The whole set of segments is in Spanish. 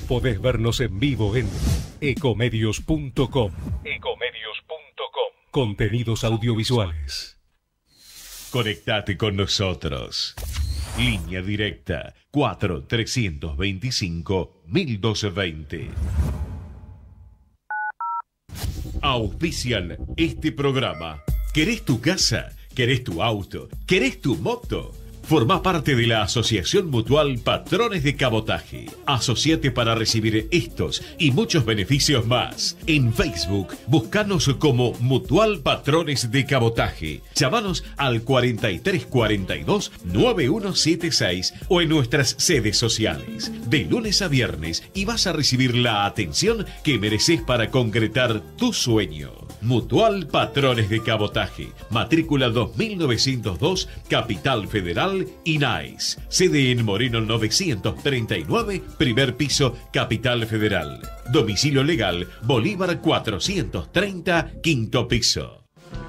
Podés vernos en vivo en ecomedios.com. Contenidos audiovisuales. Conectate con nosotros. Línea directa 4-325-1220. Auspician este programa. ¿Querés tu casa? ¿Querés tu auto? ¿Querés tu moto? Formá parte de la Asociación Mutual Patrones de Cabotaje. Asociate para recibir estos y muchos beneficios más. En Facebook, buscanos como Mutual Patrones de Cabotaje. Llamanos al 4342-9176 o en nuestras sedes sociales. De lunes a viernes y vas a recibir la atención que mereces para concretar tu sueño. Mutual Patrones de Cabotaje. Matrícula 2902, Capital Federal, INAIS. Sede en Moreno 939, primer piso, Capital Federal. Domicilio legal, Bolívar 430, quinto piso.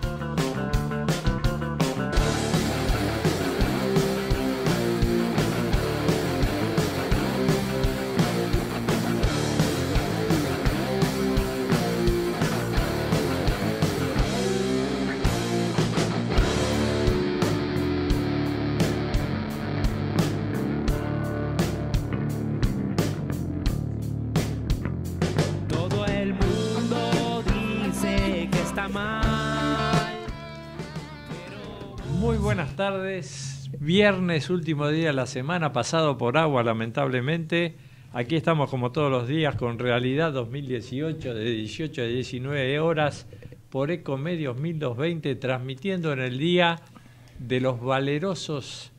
Tardes, viernes, último día de la semana, pasado por agua lamentablemente. Aquí estamos como todos los días con Realidad 2018 de 18 a 19 horas por Ecomedios 1220, transmitiendo en el día de los valerosos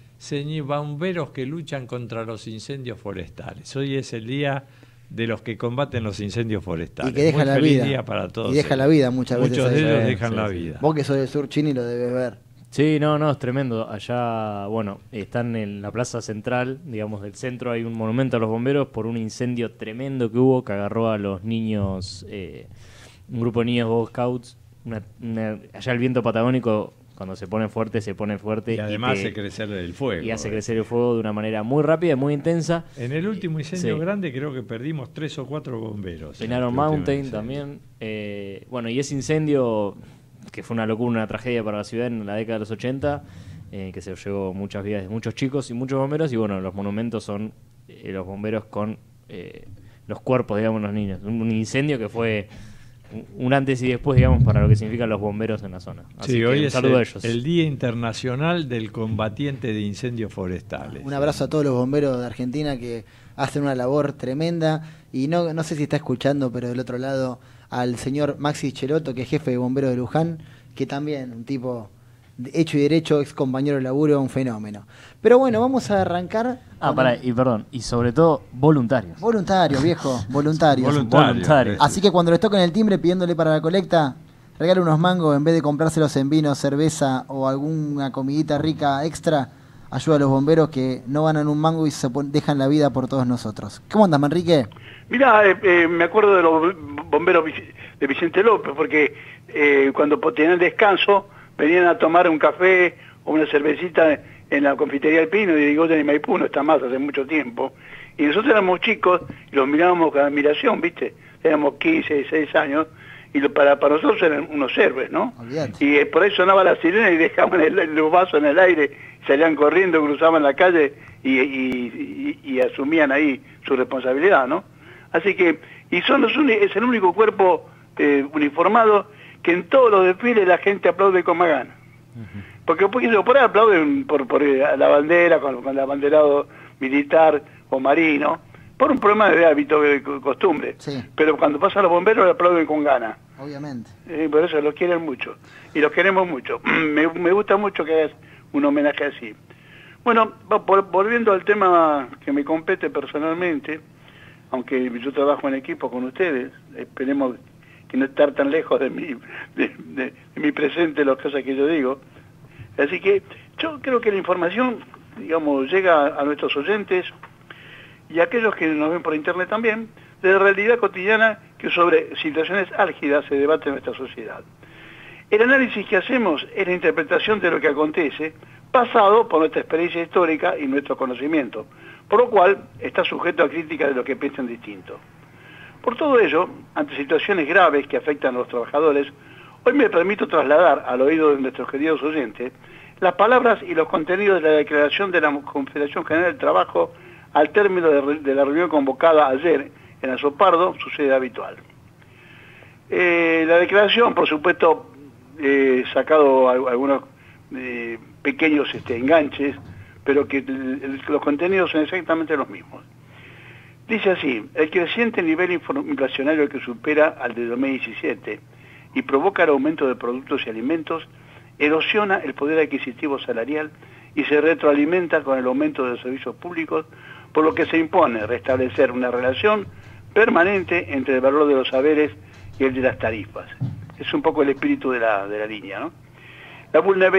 bomberos que luchan contra los incendios forestales. Hoy es el día de los que combaten los incendios forestales. Y que dejan la vida. Día para todos. Y dejan la vida muchas veces. Muchos de ellos dejan la vida. Vos que sos del sur, Chini, lo debes ver. Sí, no, es tremendo. Allá, bueno, están en la plaza central, digamos, del centro, hay un monumento a los bomberos por un incendio tremendo que hubo, que agarró a los niños, un grupo de niños Boy Scouts. Allá el viento patagónico, cuando se pone fuerte. Y además hace crecer el fuego. Y hace crecer el fuego de una manera muy rápida y muy intensa. En el último incendio grande creo que perdimos 3 o 4 bomberos. En Iron Mountain también. Bueno, y ese incendio, que fue una locura, una tragedia para la ciudad en la década de los 80, que se llevó muchas vidas de muchos chicos y muchos bomberos, y bueno, los monumentos son los bomberos con los cuerpos, digamos, los niños. Un incendio que fue un antes y después, digamos, para lo que significan los bomberos en la zona. Así que hoy un saludo a ellos. El Día Internacional del Combatiente de Incendios Forestales. Un abrazo a todos los bomberos de Argentina que hacen una labor tremenda, y no sé si está escuchando, pero del otro lado al señor Maxi Cheloto, que es jefe de bomberos de Luján, que también un tipo hecho y derecho, ex compañero de laburo, un fenómeno. Pero bueno, vamos a arrancar. Y sobre todo voluntarios. Voluntarios, viejo, voluntarios. Así que cuando les toquen el timbre pidiéndole para la colecta, regale unos mangos en vez de comprárselos en vino, cerveza o alguna comidita rica extra. Ayuda a los bomberos que no ganan un mango y se dejan la vida por todos nosotros. ¿Cómo andas, Manrique? Mirá, me acuerdo de los bomberos de Vicente López, porque cuando tenían descanso venían a tomar un café o una cervecita en la confitería del Pino de Irigoyen y Maipú, no está más, hace mucho tiempo. Y nosotros éramos chicos y los mirábamos con admiración, ¿viste? Éramos 15, 16 años, y para nosotros eran unos héroes, ¿no? Olvidate. Y por ahí sonaba la sirena y dejaban los vasos en el aire, salían corriendo, cruzaban la calle y asumían ahí su responsabilidad, ¿no? Así que, es el único cuerpo uniformado que en todos los desfiles la gente aplaude con más ganas. Porque por ahí aplauden por la bandera, con el abanderado militar o marino, por un problema de hábito, de costumbre. Sí. Pero cuando pasan los bomberos aplauden con ganas. Obviamente. Por eso los quieren mucho. Y los queremos mucho. Me gusta mucho que hagas un homenaje así. Bueno, volviendo al tema que me compete personalmente, aunque yo trabajo en equipo con ustedes, esperemos que no estar tan lejos de mi presente las cosas que yo digo. Así que yo creo que la información, digamos, llega a nuestros oyentes y a aquellos que nos ven por internet también, de la realidad cotidiana que sobre situaciones álgidas se debate en nuestra sociedad. El análisis que hacemos es la interpretación de lo que acontece, basado por nuestra experiencia histórica y nuestro conocimiento. por lo cual está sujeto a críticas de los que piensan distinto. Por todo ello, ante situaciones graves que afectan a los trabajadores, hoy me permito trasladar al oído de nuestros queridos oyentes las palabras y los contenidos de la declaración de la Confederación General del Trabajo al término de la reunión convocada ayer en Azopardo, su sede habitual. La declaración, por supuesto, sacado algunos pequeños enganches, pero que los contenidos son exactamente los mismos. Dice así: el creciente nivel inflacionario que supera al de 2017 y provoca el aumento de productos y alimentos, erosiona el poder adquisitivo salarial y se retroalimenta con el aumento de los servicios públicos, por lo que se impone restablecer una relación permanente entre el valor de los saberes y el de las tarifas. Es un poco el espíritu de la línea, ¿no? La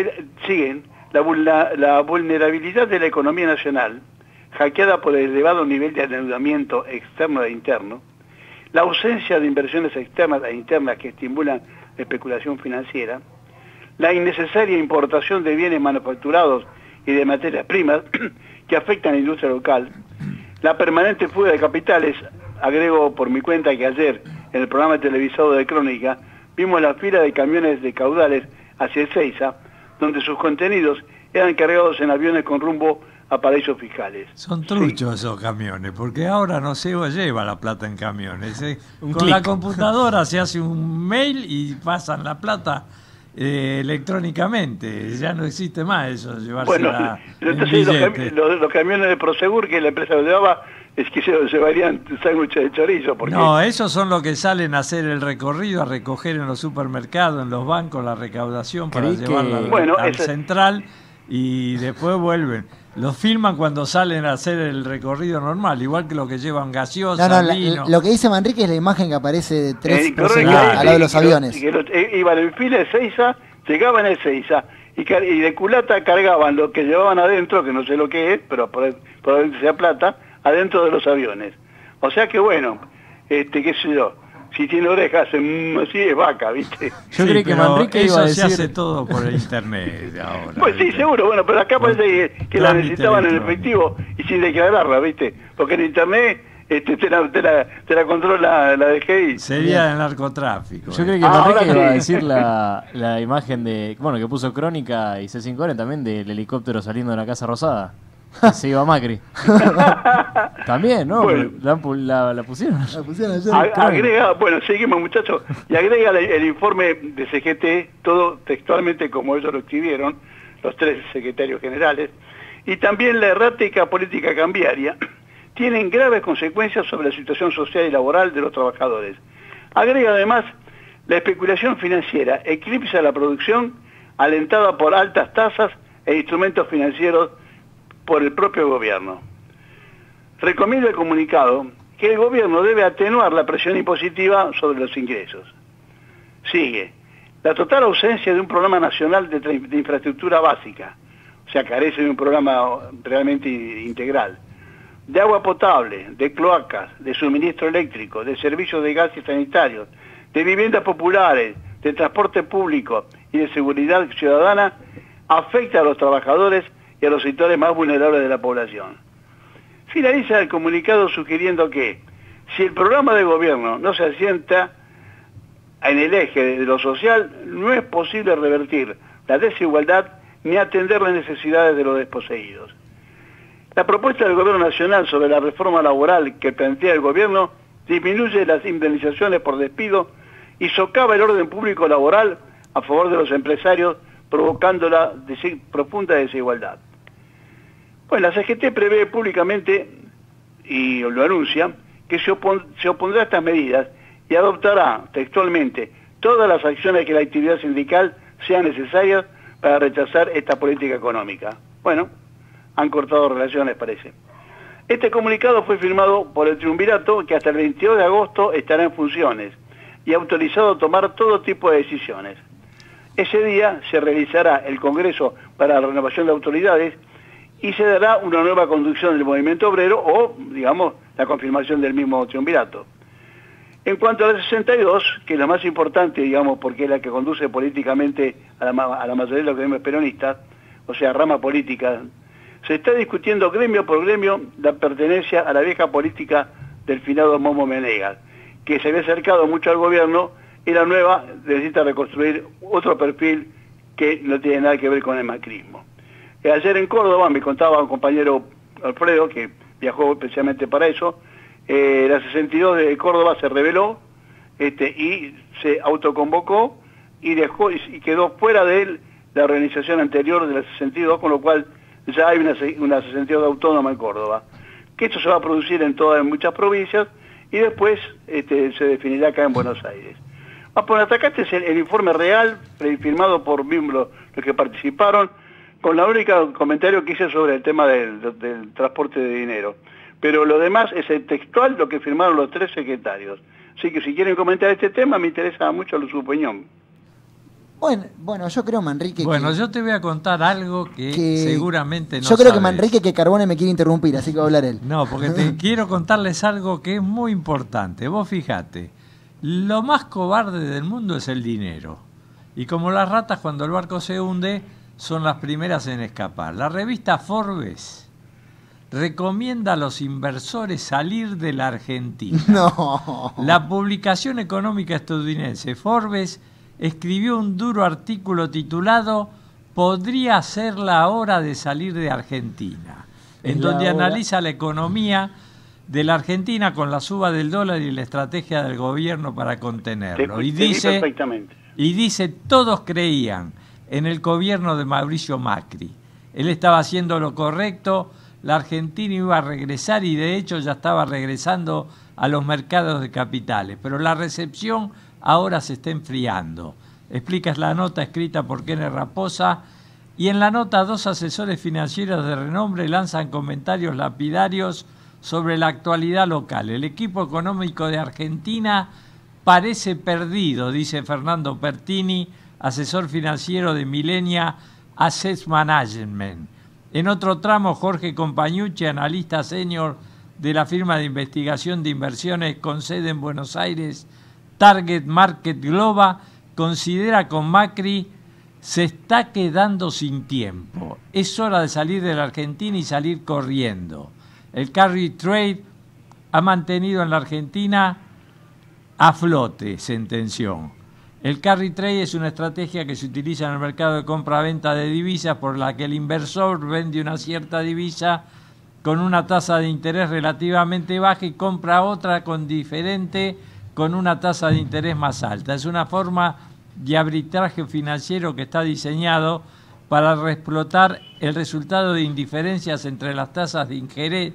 vulnerabilidad de la economía nacional, hackeada por el elevado nivel de endeudamiento externo e interno, la ausencia de inversiones externas e internas que estimulan la especulación financiera, la innecesaria importación de bienes manufacturados y de materias primas que afectan a la industria local, la permanente fuga de capitales. Agrego por mi cuenta que ayer, en el programa televisado de Crónica, vimos la fila de camiones de caudales hacia Ezeiza, donde sus contenidos eran cargados en aviones con rumbo a paraísos fiscales. Son truchos esos camiones, porque ahora no se lleva la plata en camiones. Con clic. la computadora se hace un mail y pasan la plata electrónicamente. Ya no existe más eso, llevársela en billete. Los camiones de Prosegur que la empresa llevaba es que se llevarían sándwiches de chorizo. Porque... No, esos son los que salen a hacer el recorrido, a recoger en los supermercados, en los bancos, la recaudación para llevarla al central y después vuelven. Los filman cuando salen a hacer el recorrido normal, igual que los que llevan gaseosa, vino. Lo que dice Manrique es la imagen que aparece de tres personas al lado de los aviones. Iban en fila de Ezeiza, llegaban a Ezeiza y de culata cargaban lo que llevaban adentro, que no sé lo que es, pero probablemente sea plata, adentro de los aviones. O sea que bueno, qué sé yo, si tiene orejas así es vaca, ¿viste? Yo creí que Manrique iba a decir... se hace todo por el internet ahora. Pues sí, seguro, bueno, pero acá parece que la necesitaban en efectivo y sin declararla, ¿viste? Porque en internet te la controla la DGI. Sería el narcotráfico. Yo creí que Manrique iba a decir la imagen de, bueno, que puso Crónica y C5N también del helicóptero saliendo de la Casa Rosada. Se iba Macri. También, ¿no? Bueno, la pusieron. La pusieron ayer. Agrega, bueno, seguimos muchachos, y agrega el informe de CGT, todo textualmente como ellos lo escribieron, los tres secretarios generales, y también la errática política cambiaria, tienen graves consecuencias sobre la situación social y laboral de los trabajadores. Agrega además, la especulación financiera eclipsa la producción alentada por altas tasas e instrumentos financieros por el propio gobierno. Recomienda el comunicado que el gobierno debe atenuar la presión impositiva sobre los ingresos. Sigue, la total ausencia de un programa nacional de infraestructura básica, o sea, carece de un programa realmente integral, de agua potable, de cloacas, de suministro eléctrico, de servicios de gas y sanitarios, de viviendas populares, de transporte público y de seguridad ciudadana, afecta a los trabajadores y a los sectores más vulnerables de la población. Finaliza el comunicado sugiriendo que, si el programa de gobierno no se asienta en el eje de lo social, no es posible revertir la desigualdad ni atender las necesidades de los desposeídos. La propuesta del Gobierno Nacional sobre la reforma laboral que plantea el gobierno disminuye las indemnizaciones por despido y socava el orden público laboral a favor de los empresarios, provocando la profunda desigualdad. Bueno, la CGT prevé públicamente, y lo anuncia, que se opondrá a estas medidas y adoptará textualmente todas las acciones que la actividad sindical sean necesarias para rechazar esta política económica. Bueno, han cortado relaciones, parece. Este comunicado fue firmado por el Triunvirato, que hasta el 22 de agosto estará en funciones y autorizado a tomar todo tipo de decisiones. Ese día se realizará el Congreso para la Renovación de Autoridades y se dará una nueva conducción del movimiento obrero o, digamos, la confirmación del mismo Triunvirato. En cuanto a la 62, que es la más importante, digamos, porque es la que conduce políticamente a la mayoría de los gremios peronistas, o sea, rama política, Se está discutiendo gremio por gremio la pertenencia a la vieja política del finado Momo Menegas, que se había acercado mucho al gobierno, y la nueva necesita reconstruir otro perfil que no tiene nada que ver con el macrismo. Ayer en Córdoba, me contaba un compañero Alfredo, que viajó especialmente para eso, la 62 de Córdoba se rebeló y se autoconvocó y dejó y quedó fuera de la organización anterior de la 62, con lo cual ya hay una 62 autónoma en Córdoba. Que esto se va a producir en muchas provincias y después se definirá acá en Buenos Aires. Acá este es el informe real, firmado por miembros los que participaron, con la única comentario que hice sobre el tema del transporte de dinero. Pero lo demás es el textual, lo que firmaron los 3 secretarios. Así que si quieren comentar este tema, me interesa mucho su opinión. Bueno, yo creo, Manrique... Bueno, yo te voy a contar algo que seguramente no Yo creo sabes. que Manrique, que Carbone me quiere interrumpir, así que va a hablar él. No, porque quiero contarles algo que es muy importante. Vos fijate, lo más cobarde del mundo es el dinero. Y como las ratas, cuando el barco se hunde, son las primeras en escapar. La revista Forbes recomienda a los inversores salir de la Argentina. No. La publicación económica estadounidense Forbes escribió un duro artículo titulado "Podría ser la hora de salir de Argentina", en donde analiza la economía de la Argentina con la suba del dólar y la estrategia del gobierno para contenerlo. Y dice, todos creían en el gobierno de Mauricio Macri. Él estaba haciendo lo correcto, la Argentina iba a regresar y de hecho ya estaba regresando a los mercados de capitales, pero la recepción ahora se está enfriando. Explicas la nota escrita por Kenneth Raposa, y en la nota 2 asesores financieros de renombre lanzan comentarios lapidarios sobre la actualidad local. El equipo económico de Argentina parece perdido, dice Fernando Pertini, asesor financiero de Millenia Asset Management. En otro tramo, Jorge Compañucci, analista senior de la firma de investigación de inversiones con sede en Buenos Aires, Target Market Global, considera con Macri se está quedando sin tiempo. Es hora de salir de la Argentina y salir corriendo. El carry trade ha mantenido en la Argentina a flote, sentenció. El carry trade es una estrategia que se utiliza en el mercado de compra-venta de divisas, por la que el inversor vende una cierta divisa con una tasa de interés relativamente baja y compra otra con diferente con una tasa de interés más alta. Es una forma de arbitraje financiero que está diseñado para reexplotar el resultado de indiferencias entre las tasas de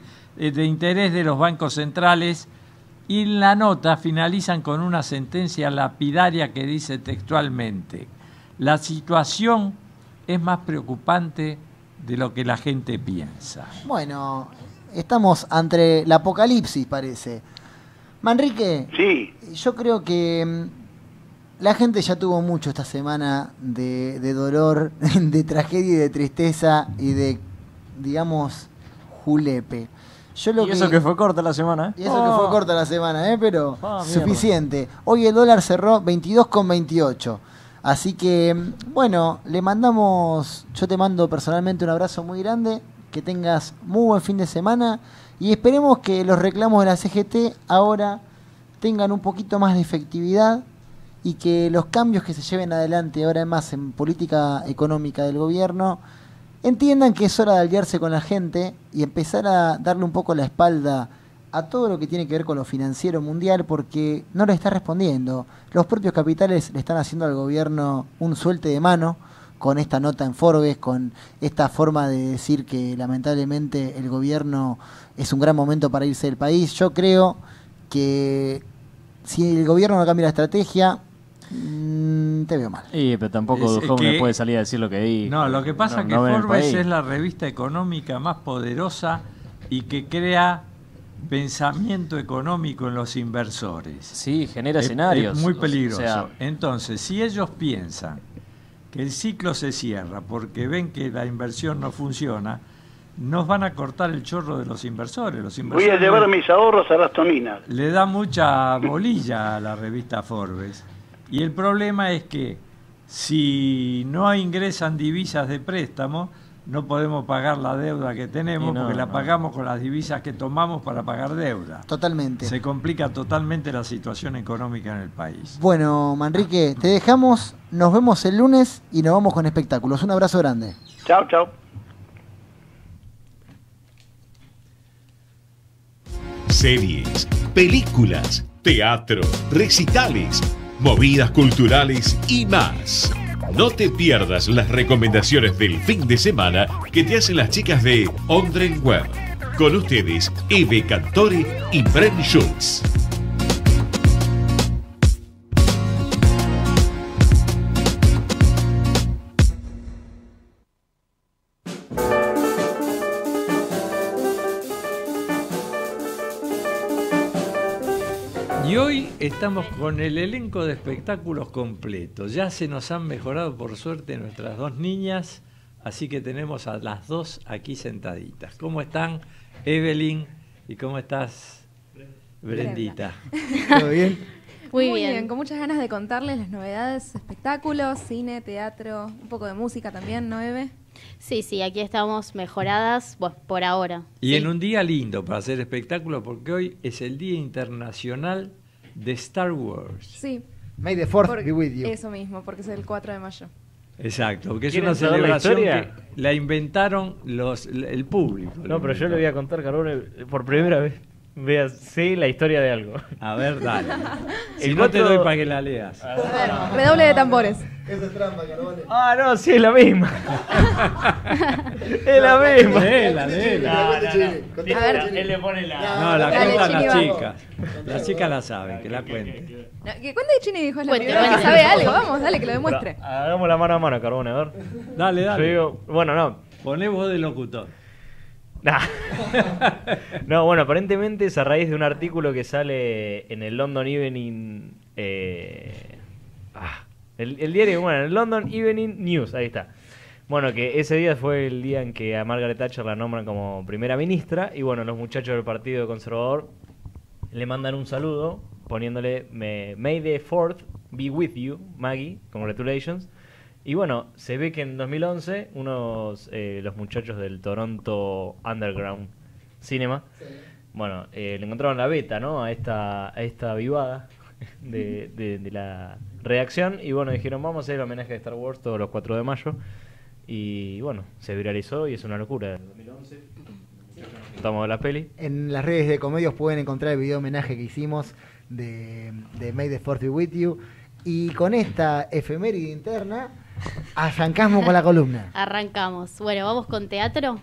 interés de los bancos centrales. Y en la nota finalizan con una sentencia lapidaria que dice textualmente: la situación es más preocupante de lo que la gente piensa. Bueno, estamos ante el apocalipsis, parece. Manrique, sí. Yo creo que la gente ya tuvo mucho esta semana de dolor, de tragedia y de tristeza y de, digamos, julepe. Eso que fue corta la semana, Y eso que fue corta la semana, pero suficiente. Hoy el dólar cerró 22,28. Así que, bueno, le mandamos, yo te mando personalmente un abrazo muy grande, que tengas muy buen fin de semana y esperemos que los reclamos de la CGT ahora tengan un poquito más de efectividad y que los cambios que se lleven adelante ahora más en política económica del gobierno entiendan que es hora de aliarse con la gente y empezar a darle un poco la espalda a todo lo que tiene que ver con lo financiero mundial, porque no le está respondiendo. Los propios capitales le están haciendo al gobierno un suelte de mano con esta nota en Forbes, con esta forma de decir que lamentablemente el gobierno es un gran momento para irse del país. Yo creo que si el gobierno no cambia la estrategia, te veo mal. Pero tampoco Duhovne puede salir a decir lo que diga. No, lo que pasa es que Forbes es la revista económica más poderosa y que crea pensamiento económico en los inversores. Sí, genera escenarios. Es muy peligroso. Entonces, si ellos piensan que el ciclo se cierra porque ven que la inversión no funciona, nos van a cortar el chorro de los inversores. Voy a llevar mis ahorros a las tominas. Le da mucha bolilla a la revista Forbes. Y el problema es que si no ingresan divisas de préstamo, no podemos pagar la deuda que tenemos porque la pagamos con las divisas que tomamos para pagar deuda. Totalmente. Se complica totalmente la situación económica en el país. Bueno, Manrique, te dejamos, nos vemos el lunes y nos vamos con espectáculos. Un abrazo grande. Chao, chao. Series, películas, teatro, recitales, movidas culturales y más. No te pierdas las recomendaciones del fin de semana que te hacen las chicas de Ondren Web. Con ustedes, Eve Cantore y Bren Schultz. Y hoy estamos con el elenco de espectáculos completo. Ya se nos han mejorado, por suerte, nuestras dos niñas, así que tenemos a las dos aquí sentaditas. ¿Cómo están, Evelyn? ¿Y cómo estás, Brendita? ¿Todo bien? Muy bien, con muchas ganas de contarles las novedades, espectáculos, cine, teatro, un poco de música también, ¿no, Eve? Sí, aquí estamos mejoradas, bueno, por ahora. Y en un día lindo para hacer espectáculos, porque hoy es el Día Internacional de Star Wars. Sí. May the Fourth be with you. Eso mismo, porque es el 4 de mayo. Exacto, porque es ¿Quieren una saber la celebración historia? que la inventaron el público. No, pero yo le voy a contar, Carbone, por primera vez. Sé la historia de algo. A ver, dale. Si El no te 4 doy para que la leas. A ver, redoble de tambores. Eso es trampa, Carbone. Ah, no, sí, es la misma. Es la misma. Léela. A ver. Él le pone la... No, la Dale, cuentan Chini, las vamos. chicas. Las chicas la saben, que la cuenten. No, que cuente de Chini, dijo, es la Cuente, primera que cuente. sabe algo, vamos, dale, que lo demuestre. Hagamos la mano a mano, Carbone, a ver. Dale. Yo digo, bueno, no. Poné voz de locutor. Nah. No, bueno, aparentemente es a raíz de un artículo que sale en el London Evening... el diario, bueno, el London Evening News, ahí está. Bueno, que ese día fue el día en que a Margaret Thatcher la nombran como primera ministra y bueno, los muchachos del Partido Conservador le mandan un saludo poniéndole May the 4th be with you, Maggie, congratulations. Y bueno, se ve que en 2011 los muchachos del Toronto Underground Cinema, bueno, le encontraron la beta, ¿no? A esta vivada de la redacción y bueno, dijeron vamos a hacer el homenaje de Star Wars todos los 4 de mayo y bueno, se viralizó y es una locura. En 2011 estamos de la peli. En las redes de Comedios pueden encontrar el video homenaje que hicimos de May the Fourth be with you. Y con esta efeméride interna, arrancamos con la columna. Arrancamos. Bueno, vamos con teatro.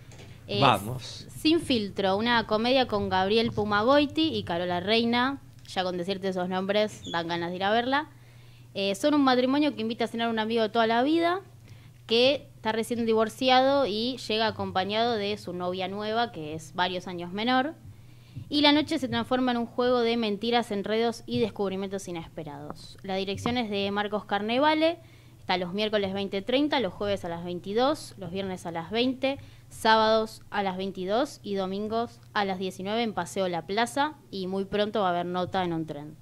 Vamos. Sin filtro, una comedia con Gabriel Pumagoiti y Carola Reina. Ya con decirte esos nombres, dan ganas de ir a verla. Son un matrimonio que invita a cenar a un amigo de toda la vida, que está recién divorciado y llega acompañado de su novia nueva, que es varios años menor. Y la noche se transforma en un juego de mentiras, enredos y descubrimientos inesperados. La dirección es de Marcos Carnevale, está los miércoles 20:30, los jueves a las 22, los viernes a las 20, sábados a las 22 y domingos a las 19 en Paseo La Plaza y muy pronto va a haber nota en OnTrend.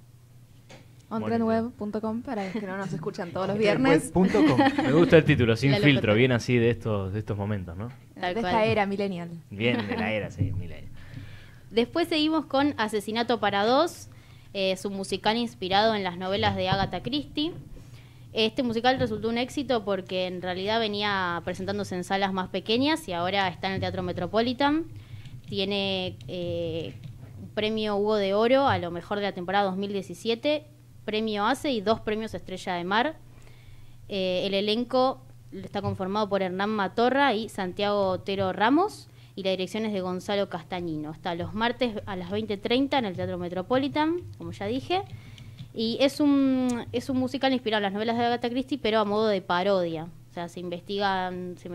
OnTrendWeb.com para los que no nos escuchan todos los viernes. Web.com. Me gusta el título, Sin La filtro, locutora. bien así de estos momentos, ¿no? Tal De cual. esta era millennial. Bien de la era, sí, milenio. Después seguimos con Asesinato para dos, su musical inspirado en las novelas de Agatha Christie. Este musical resultó un éxito porque en realidad venía presentándose en salas más pequeñas y ahora está en el Teatro Metropolitan. Tiene un premio Hugo de Oro a lo mejor de la temporada 2017, premio ACE y 2 premios Estrella de Mar. El elenco está conformado por Hernán Matorra y Santiago Otero Ramos. Y la dirección es de Gonzalo Castañino. Está los martes a las 20:30 en el Teatro Metropolitan, como ya dije. Y es un musical inspirado en las novelas de Agatha Christie, pero a modo de parodia. O sea, se investiga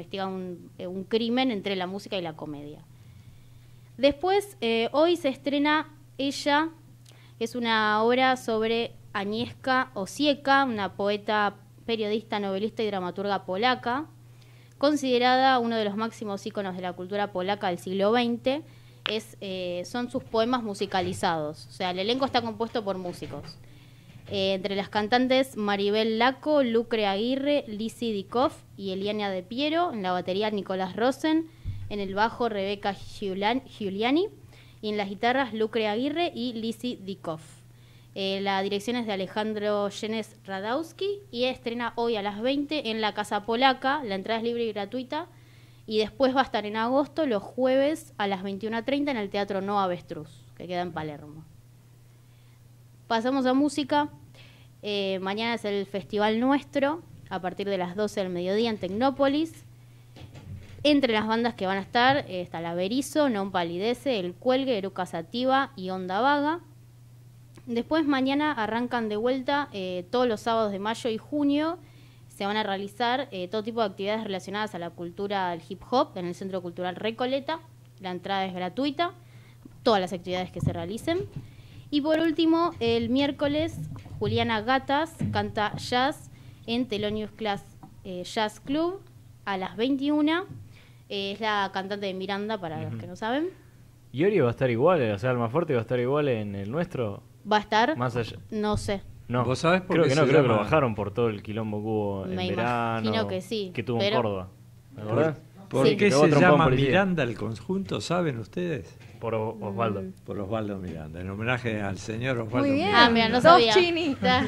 un crimen entre la música y la comedia. Después, hoy se estrena Ella, que es una obra sobre Agnieszka Osieka, una poeta, periodista, novelista y dramaturga polaca, considerada uno de los máximos íconos de la cultura polaca del siglo XX. Son sus poemas musicalizados. O sea, el elenco está compuesto por músicos. Entre las cantantes Maribel Laco, Lucre Aguirre, Lizzy Dikoff y Eliana De Piero. En la batería Nicolás Rosen. En el bajo Rebeca Giuliani. Y en las guitarras Lucre Aguirre y Lizzy Dikoff. La dirección es de Alejandro Jenes Radowski y estrena hoy a las 20 en la Casa Polaca. La entrada es libre y gratuita. Y después va a estar en agosto, los jueves a las 21:30 en el Teatro No Avestruz, que queda en Palermo. Pasamos a música. Mañana es el Festival Nuestro, a partir de las 12 del mediodía en Tecnópolis. Entre las bandas que van a estar está La Berizo, Non Palidece, El Cuelgue, Eruca Sativa y Onda Vaga. Después mañana arrancan de vuelta todos los sábados de mayo y junio. Se van a realizar todo tipo de actividades relacionadas a la cultura del hip hop en el Centro Cultural Recoleta. La entrada es gratuita, todas las actividades que se realicen. Y por último, el miércoles, Juliana Gatas canta jazz en Thelonious Class Jazz Club a las 21. Es la cantante de Miranda, para los que no saben. ¿Y Ori va a estar igual? O sea, Almafuerte va a estar igual en el nuestro. ¿Va a estar? Más allá. No sé. No, ¿Vos sabés por creo qué que no, se creo que llama? lo bajaron por todo el quilombo que hubo en verano. Me imagino que sí. Que tuvo pero... en Córdoba. ¿Me acordás? ¿Por Sí. qué Luego se trompó a un llama policía. Miranda el conjunto? ¿Saben ustedes? Por Osvaldo. Por Osvaldo Miranda, en homenaje al señor Osvaldo Muy bien. Miranda. Ah, mira, no Dos sabía. Chini.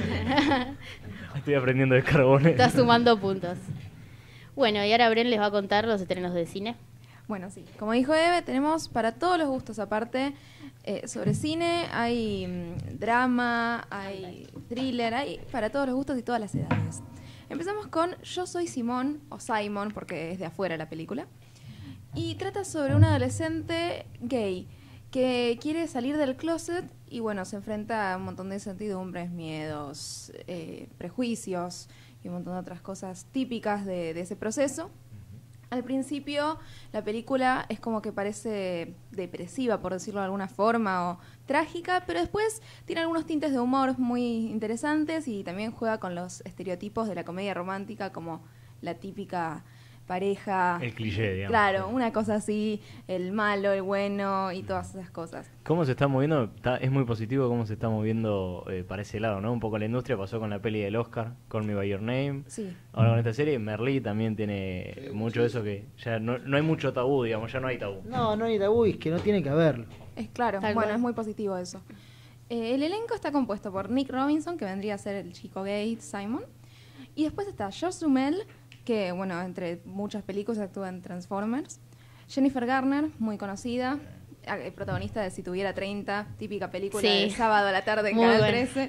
Estoy aprendiendo de carbones. Está sumando puntos. Bueno, y ahora Bren les va a contar los estrenos de cine. Bueno, sí. Como dijo Eve, tenemos para todos los gustos aparte sobre cine. Hay drama, hay thriller, hay para todos los gustos y todas las edades. Empezamos con Yo soy Simón, o Simon, porque es de afuera la película. Y trata sobre un adolescente gay que quiere salir del closet y bueno, se enfrenta a un montón de incertidumbres, miedos, prejuicios y un montón de otras cosas típicas de ese proceso. Al principio la película es como que parece depresiva, por decirlo de alguna forma, o trágica, pero después tiene algunos tintes de humor muy interesantes y también juega con los estereotipos de la comedia romántica, como la típica pareja. El cliché, digamos. Claro, una cosa así, el malo, el bueno y todas esas cosas. ¿Cómo se está moviendo? Es muy positivo cómo se está moviendo para ese lado, ¿no? Un poco la industria pasó con la peli del Oscar, Call Me By Your Name. Sí. Ahora con esta serie, Merlí también tiene mucho de eso que ya no hay mucho tabú, digamos, ya no hay tabú. No hay tabú, es que no tiene que haberlo. Es claro, Tal bueno, cual. es muy positivo eso. El elenco está compuesto por Nick Robinson, que vendría a ser el chico gay Simon, y después está Josh Duhamel, que bueno, entre muchas películas actúa en Transformers, Jennifer Garner, muy conocida, protagonista de Si tuviera 30, típica película Sí. de sábado a la tarde en Muy Canal buena. 13.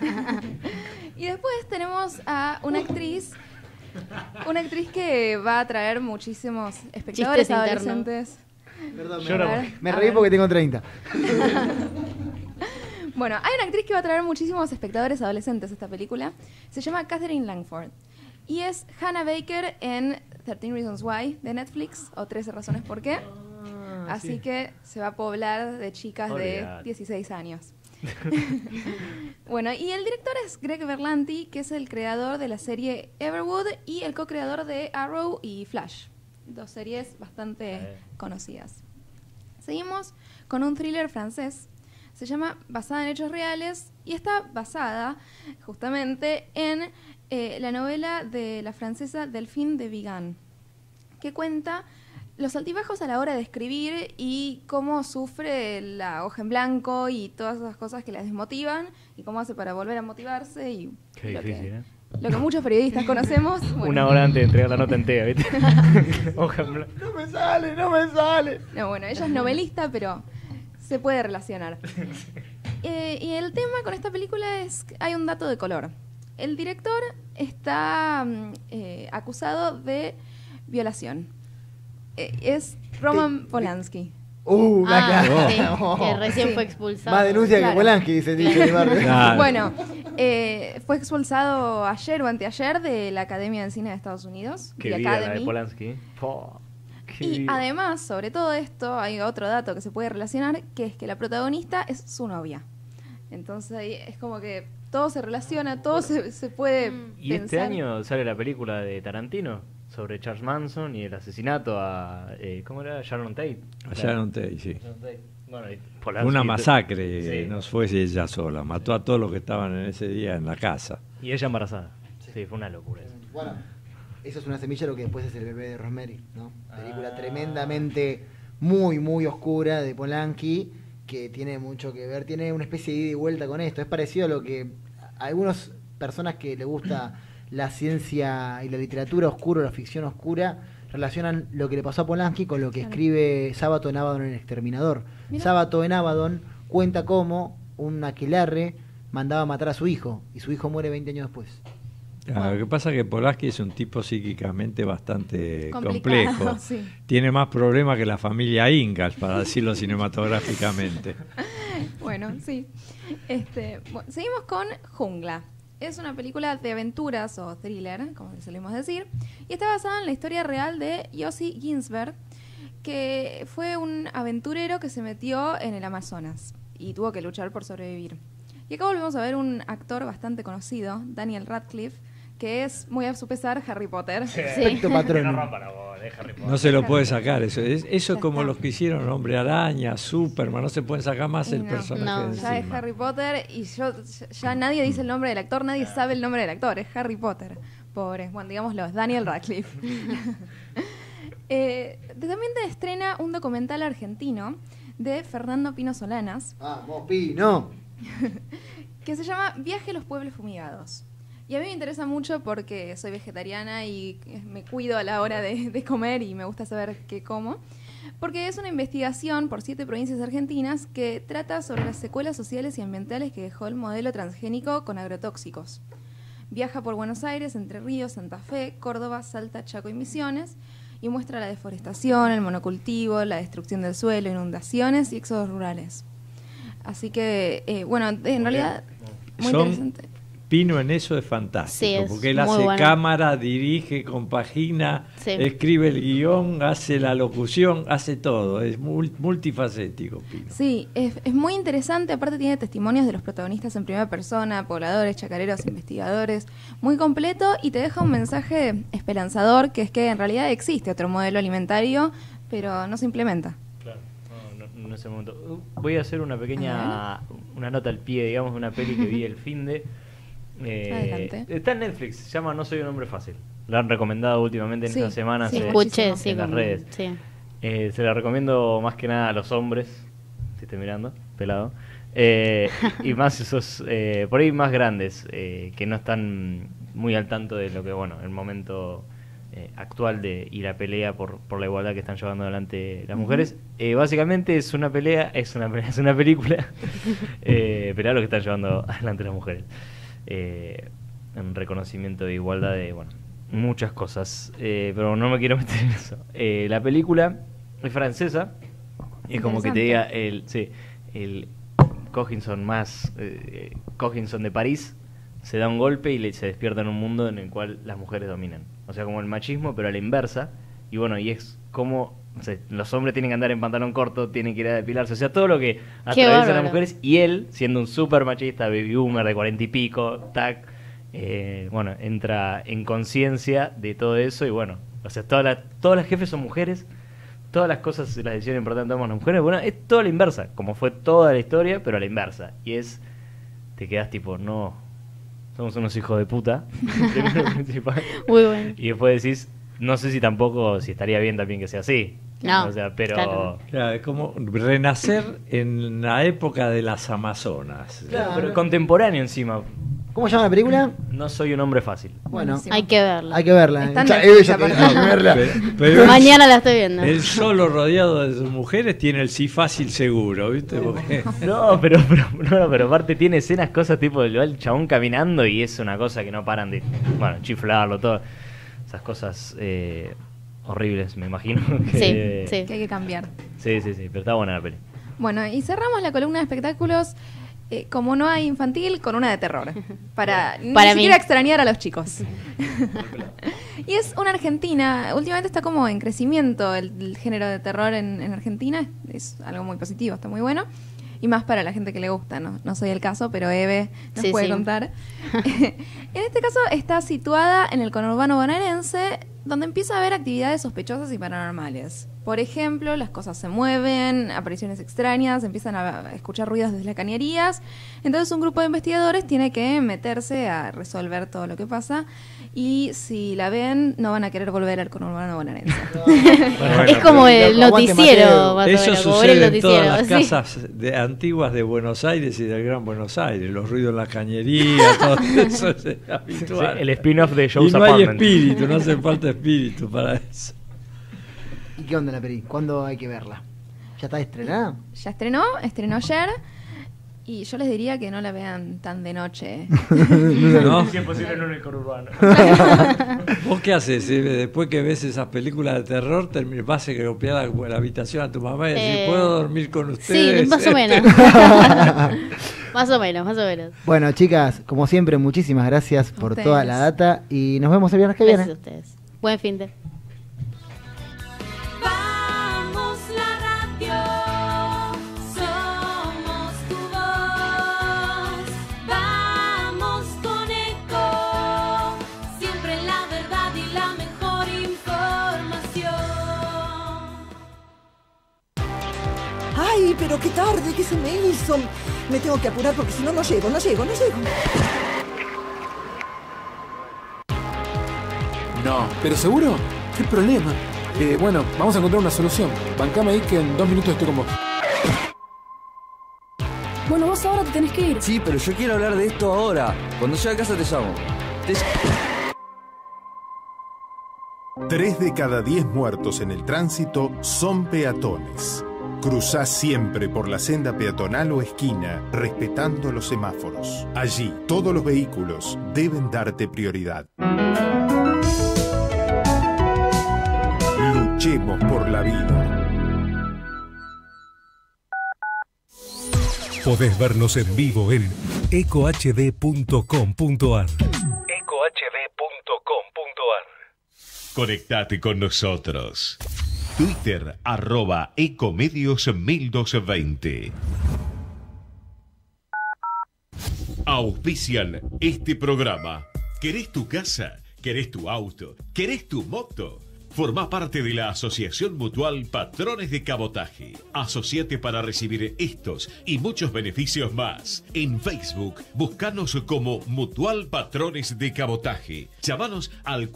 Y después tenemos a una actriz que va a atraer muchísimos espectadores Chistes internos. adolescentes. Perdón, A ver, me a reí ver. porque tengo 30. Bueno, hay una actriz que va a traer muchísimos espectadores adolescentes a esta película. Se llama Catherine Langford. Y es Hannah Baker en 13 Reasons Why de Netflix, o 13 razones por qué. Así que se va a poblar de chicas Olvidate. de 16 años. Bueno, y el director es Greg Berlanti, que es el creador de la serie Everwood y el co-creador de Arrow y Flash. Dos series bastante conocidas. Seguimos con un thriller francés. Se llama Basada en Hechos Reales y está basada justamente en la novela de la francesa Delphine de Vigan, que cuenta los altibajos a la hora de escribir y cómo sufre la hoja en blanco y todas esas cosas que la desmotivan y cómo hace para volver a motivarse y Qué difícil, lo que muchos periodistas conocemos. Bueno. Una hora antes de entregar la nota entera, ¿viste? Hoja en blanco. No me sale. No, bueno, ella es novelista, pero se puede relacionar. Y el tema con esta película es que hay un dato de color. El director está acusado de violación. Es Roman Polanski. La sí, cara. que recién fue expulsado. Más denuncia Claro. que Polanski, dice el barrio. Claro. Bueno, fue expulsado ayer o anteayer de la Academia de Cine de Estados Unidos. Qué The vida la de Academy. Polanski. Po, qué Y vida. además, sobre todo esto, hay otro dato que se puede relacionar, que es que la protagonista es su novia. Entonces ahí es como que todo se relaciona, todo se puede Y este pensar. año sale la película de Tarantino sobre Charles Manson y el asesinato a... ¿cómo era? Sharon Tate. Sharon Tate, sí. Sharon Tate. Bueno, una masacre, no fue ella sola, mató a todos los que estaban en ese día en la casa. Y ella embarazada. Sí, fue una locura eso. Bueno, eso es una semilla, lo que después es El bebé de Rosemary, ¿no? Película tremendamente muy, muy oscura de Polanski, que tiene mucho que ver, tiene una especie de ida y vuelta con esto. Es parecido a lo que a algunas personas que les gusta la ciencia y la literatura oscura, la ficción oscura, relacionan lo que le pasó a Polanski con lo que escribe Sábato en Abaddon en Exterminador. Sábato en Abaddon cuenta cómo un aquelarre mandaba a matar a su hijo, y su hijo muere 20 años después. Lo que pasa es que Polanski es un tipo psíquicamente bastante complejo. Sí. Tiene más problemas que la familia Ingalls, para decirlo cinematográficamente. Bueno, sí. Bueno, seguimos con Jungla. Es una película de aventuras o thriller, como le solemos decir, y está basada en la historia real de Yossi Ginsberg, que fue un aventurero que se metió en el Amazonas y tuvo que luchar por sobrevivir. Y acá volvemos a ver un actor bastante conocido, Daniel Radcliffe, que es, muy a su pesar, Harry Potter. Sí. Patrón. No se lo puede sacar, eso es como los que hicieron Hombre Araña, Superman, no se pueden sacar más el personaje de ya es Harry Potter y ya nadie dice el nombre del actor, nadie sabe el nombre del actor, es Harry Potter. Pobre, bueno, digámoslo, es Daniel Radcliffe. También te estrena un documental argentino de Fernando Pino Solanas. ¡Vamos, Pino! Que se llama Viaje a los pueblos fumigados. Y a mí me interesa mucho porque soy vegetariana y me cuido a la hora de comer y me gusta saber qué como. Porque es una investigación por 7 provincias argentinas que trata sobre las secuelas sociales y ambientales que dejó el modelo transgénico con agrotóxicos. Viaja por Buenos Aires, Entre Ríos, Santa Fe, Córdoba, Salta, Chaco y Misiones y muestra la deforestación, el monocultivo, la destrucción del suelo, inundaciones y éxodos rurales. Así que, bueno, en realidad, muy interesante. Pino en eso es fantástico, sí, porque él hace cámara, dirige, compagina, escribe el guión, hace la locución, hace todo, es multifacético Pino. Sí, es muy interesante, aparte tiene testimonios de los protagonistas en primera persona, pobladores, chacareros, investigadores, muy completo y te deja un mensaje esperanzador, que es que en realidad existe otro modelo alimentario, pero no se implementa. Claro, no en ese momento. Voy a hacer una pequeña, una nota al pie, digamos, de una peli que vi el finde. Está en Netflix, se llama No soy un hombre fácil. La han recomendado últimamente en estas semanas escuché, en las redes. Se la recomiendo más que nada a los hombres, si estoy mirando, pelado, y más esos por ahí más grandes, que no están muy al tanto de lo que, bueno, el momento actual de ir a pelea por la igualdad que están llevando adelante las mujeres. Básicamente es una película pelea lo que están llevando adelante las mujeres. En reconocimiento de igualdad de, bueno, muchas cosas, pero no me quiero meter en eso. La película es francesa, es como que te diga el Coginson Coginson de París se da un golpe y se despierta en un mundo en el cual las mujeres dominan, o sea, como el machismo pero a la inversa. Y bueno, y es como, o sea, los hombres tienen que andar en pantalón corto, tienen que ir a depilarse, o sea, todo lo que atraviesan las mujeres, y él, siendo un súper machista, baby boomer de 40 y pico, bueno, entra en conciencia de todo eso. Y bueno, o sea, todas las jefes son mujeres, todas las cosas, las decisiones importantes toman las mujeres. Bueno, es todo a la inversa, como fue toda la historia, pero a la inversa. Y te quedas tipo, no, somos unos hijos de puta, primero principal. Muy bueno. Y después decís, no sé si estaría bien también que sea así. No, o sea, pero claro, es como renacer en la época de las Amazonas. Claro, pero contemporáneo encima. ¿Cómo se llama la película? No soy un hombre fácil. Bueno, hay que verla. Hay que verla. Pero mañana la estoy viendo. Él solo rodeado de sus mujeres tiene el sí fácil seguro, ¿viste? Porque... No, pero aparte tiene escenas, cosas tipo el chabón caminando y es una cosa que no paran de, bueno, chiflarlo, todo. Esas cosas horribles, me imagino. Que hay que cambiar. Sí, pero está buena la peli. Bueno, y cerramos la columna de espectáculos, como no hay infantil, con una de terror. Para ni siquiera extrañar a los chicos. Y es una argentina. Últimamente está como en crecimiento el género de terror en Argentina. Es algo muy positivo, está muy bueno. Y más para la gente que le gusta, ¿no? No soy el caso, pero Eve nos puede contar. En este caso está situada en el conurbano bonaerense, donde empieza a haber actividades sospechosas y paranormales. Por ejemplo, las cosas se mueven, apariciones extrañas, empiezan a escuchar ruidos desde las cañerías. Entonces un grupo de investigadores tiene que meterse a resolver todo lo que pasa. Y si la ven, no van a querer volver al conurbano bonaerense. Es como el noticiero. Eso sucede en todas las casas antiguas de Buenos Aires y del Gran Buenos Aires. Los ruidos en la cañería, todo eso es habitual. Sí, el spin-off de Joe's Y no Apartment. hay espíritu, no hace falta espíritu para eso. ¿Y qué onda la peli? ¿Cuándo hay que verla? ¿Ya está estrenada? Ya estrenó ayer. Y yo les diría que no la vean tan de noche. ¿No? Si es posible, no en el conurbano. ¿Vos qué haces? Después que ves esas películas de terror, vas a copiar la habitación a tu mamá y decís, ¿puedo dormir con ustedes? Sí, más o menos. Más o menos. Bueno, chicas, como siempre, muchísimas gracias por toda la data y nos vemos el viernes que Gracias viene. a ustedes. Buen fin de. Vamos la radio, somos tu voz. Vamos con Eco, siempre la verdad y la mejor información. Ay, pero qué tarde, ¿qué se me hizo? Me tengo que apurar porque si no, no llego. No, ¿pero seguro? ¿Qué problema? Bueno, vamos a encontrar una solución. Bancame ahí que en 2 minutos estoy con vos. Bueno, vos ahora te tenés que ir. Sí, pero yo quiero hablar de esto ahora. Cuando llegue a casa te llamo. 3 de cada 10 muertos en el tránsito son peatones. Cruzá siempre por la senda peatonal o esquina, respetando los semáforos. Allí, todos los vehículos deben darte prioridad. Luchemos por la vida. Podés vernos en vivo en ecohd.com.ar. Conectate con nosotros. Twitter @ecomedios1220. Auspician este programa. ¿Querés tu casa? ¿Querés tu auto? ¿Querés tu moto? Forma parte de la Asociación Mutual Patrones de Cabotaje. Asociate para recibir estos y muchos beneficios más. En Facebook, buscanos como Mutual Patrones de Cabotaje. Llámanos al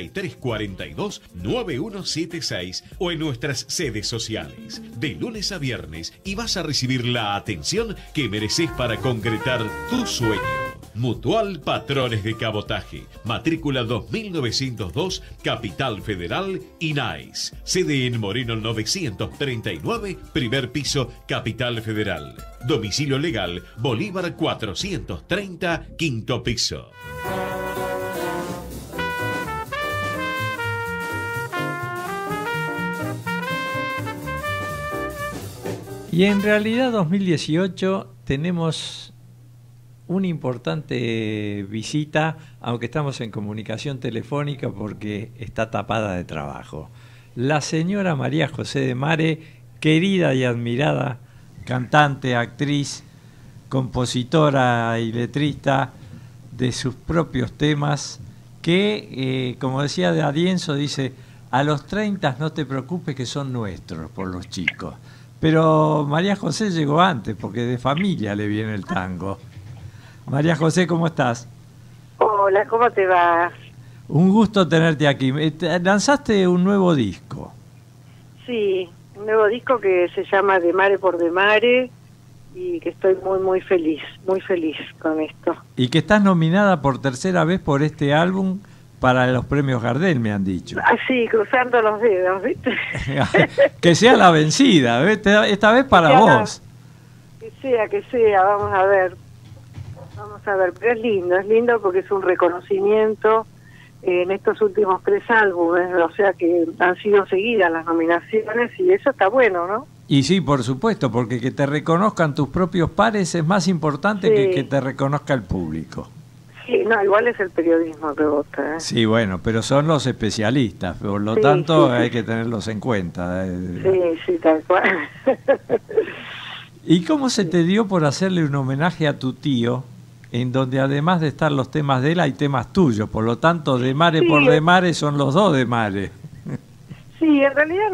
4342-9176 o en nuestras sedes sociales. De lunes a viernes y vas a recibir la atención que mereces para concretar tu sueño. Mutual Patrones de Cabotaje. Matrícula 2902, Capital Federal, INAIS. Sede en Moreno 939, primer piso, Capital Federal. Domicilio legal, Bolívar 430, quinto piso. Y en realidad 2018 tenemos una importante visita, aunque estamos en comunicación telefónica porque está tapada de trabajo. La señora María José de Mare, querida y admirada cantante, actriz, compositora y letrista de sus propios temas, que, como decía de Arienzo, dice, a los 30 no te preocupes que son nuestros por los chicos. Pero María José llegó antes, porque de familia le viene el tango. María José, ¿cómo estás? Hola, ¿cómo te va? Un gusto tenerte aquí. Lanzaste un nuevo disco. Sí, un nuevo disco que se llama De Mare por De Mare y que estoy muy feliz con esto. Y que estás nominada por tercera vez por este álbum para los premios Gardel, me han dicho. Ah, sí, cruzando los dedos, ¿viste? Que sea la vencida, ¿viste? Esta vez para vos. Que sea, vamos a ver, pero es lindo porque es un reconocimiento en estos últimos 3 álbumes, o sea que han sido seguidas las nominaciones y eso está bueno, ¿no? Y sí, por supuesto, porque que te reconozcan tus propios pares es más importante que te reconozca el público. Sí, no, igual es el periodismo que vota, ¿eh? Sí, bueno, pero son los especialistas, por lo tanto hay que tenerlos en cuenta. Sí, tal cual. ¿Y cómo se te dio por hacerle un homenaje a tu tío, en donde además de estar los temas de él hay temas tuyos? Por lo tanto, De Mare por De Mare son los dos De Mare. Sí, Sí, en realidad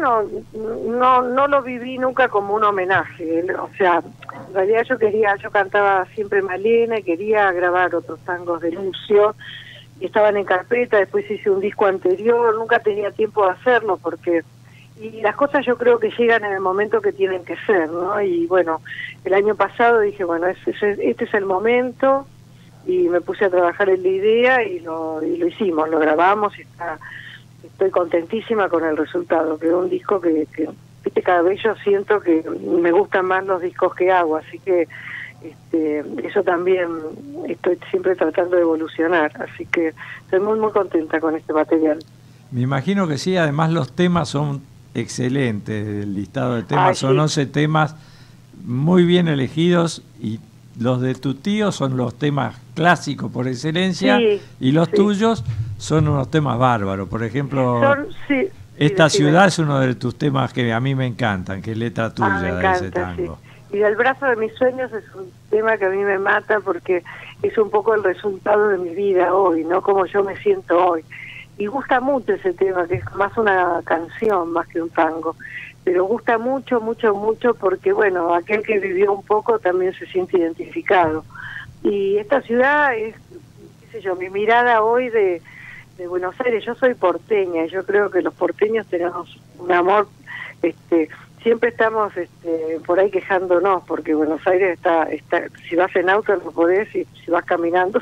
no lo viví nunca como un homenaje. O sea, en realidad yo cantaba siempre Malena y quería grabar otros tangos de Lucio. Y estaban en carpeta, después hice un disco anterior, nunca tenía tiempo de hacerlo y las cosas yo creo que llegan en el momento que tienen que ser, ¿no? Y bueno, el año pasado dije, bueno, este es el momento, y me puse a trabajar en la idea y lo hicimos, lo grabamos y estoy contentísima con el resultado, que es un disco que viste, cada vez yo siento que me gustan más los discos que hago, así que eso también estoy siempre tratando de evolucionar, así que estoy muy muy contenta con este material. Me imagino que sí, además los temas son excelentes, el listado de temas son 11 temas muy bien elegidos, y los de tu tío son los temas clásicos por excelencia, y los tuyos son unos temas bárbaros. Por ejemplo, Esta ciudad es uno de tus temas que a mí me encantan, que es letra tuya de ese tango. Y El brazo de mis sueños es un tema que a mí me mata porque es un poco el resultado de mi vida hoy, ¿no? Como yo me siento hoy. Y gusta mucho ese tema, que es más una canción, más que un tango. Pero gusta mucho, mucho, mucho porque, bueno, aquel que vivió un poco también se siente identificado. Y esta ciudad es, qué sé yo, mi mirada hoy de Buenos Aires. Yo soy porteña y yo creo que los porteños tenemos un amor, siempre estamos por ahí quejándonos porque Buenos Aires está si vas en auto no podés, y si vas caminando